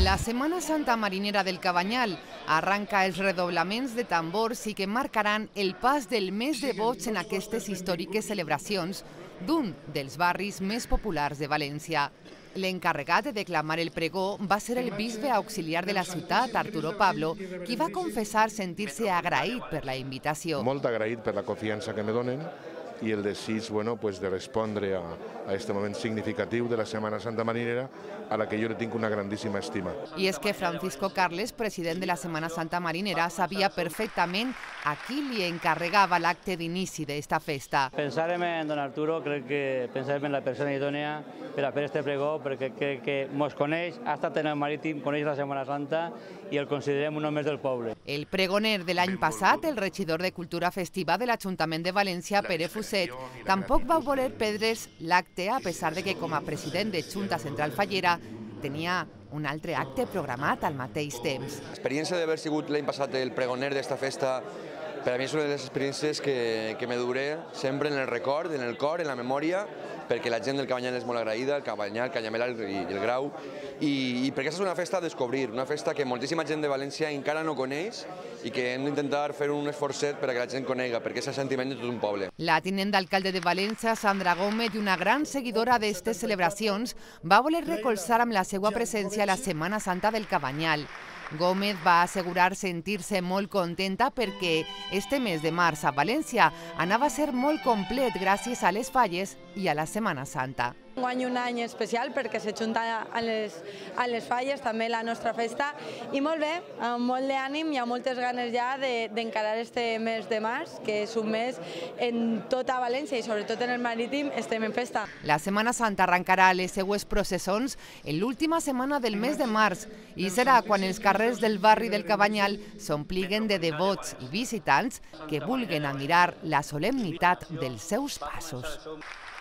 La Setmana Santa marinera del Cabanyal arranca els redoblaments de tambors i que marcaran el pas del mes de boig en aquestes històriques celebracions d'un dels barris més populars de València. L'encarregat de declamar el pregó va ser el bisbe auxiliar de la ciutat, Arturo Pablo, qui va confessar sentir-se agraït per la invitació. Molt agraït per la confiança que me donen i el desig de respondre a aquest moment significatiu de la Setmana Santa marinera, a la que jo le tinc una grandíssima estima. I és que Francisco Carles, president de la Setmana Santa marinera, sabia perfectament a qui li encarregava l'acte d'inici d'esta festa. Pensarem en don Arturo, crec que pensarem en la persona idònia per a fer este pregó, perquè crec que mos coneix, ha estat en el marítim, coneix la Setmana Santa i el considerem un home del poble. El pregoner de l'any passat, el regidor de Cultura Festiva de l'Ajuntament de València, Pere Fuset, tampoc va voler perdre's l'acte, a pesar de que com a president de Junta Central Fallera tenia un altre acte programat al mateix temps. L'experiència d'haver sigut l'any passat el pregoner d'esta festa per a mi és una de les experiències que me duré sempre en el record, en el cor, en la memòria, perquè la gent del Cabanyal és molt agraïda, el Cabanyal, Canyamel i el Grau, i perquè aquesta és una festa a descobrir, una festa que moltíssima gent de València encara no coneix i que hem d'intentar fer un esforçet per a que la gent conega, perquè és el sentiment de tot un poble. La tinent d'alcalde de València, Sandra Gómez, i una gran seguidora d'aquestes celebracions, va voler recolzar amb la seva presència la Setmana Santa del Cabanyal. Gómez va assegurar sentir-se molt contenta perquè este mes de març a València anava a ser molt complet gràcies a les falles i a la Setmana Santa. Enguany un any especial perquè s'ajunta a les falles, també la nostra festa, i molt bé, amb molt d'ànim i amb moltes ganes ja d'encarar este mes de març, que és un mes en tota València i sobretot en el marítim estem en festa. La Setmana Santa arrencarà les seues processons en l'última setmana del mes de març i serà quan els carrers del barri del Cabanyal s'ompliguen de devots i visitants que vulguen admirar la solemnitat dels seus passos.